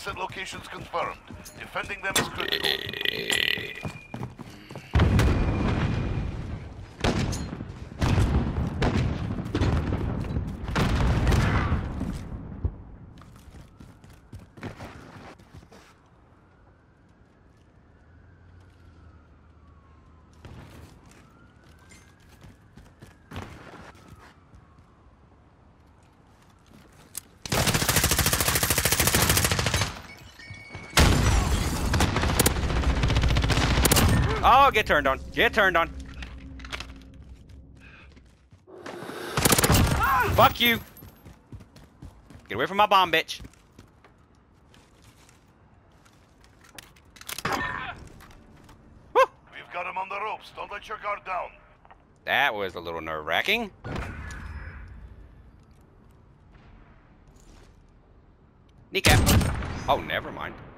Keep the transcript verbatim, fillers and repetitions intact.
Set locations confirmed. Defending them is critical. Oh, get turned on. Get turned on. Fuck you. Get away from my bomb, bitch. Woo. We've got him on the ropes. Don't let your guard down. That was a little nerve-wracking. Kneecap. Oh, never mind.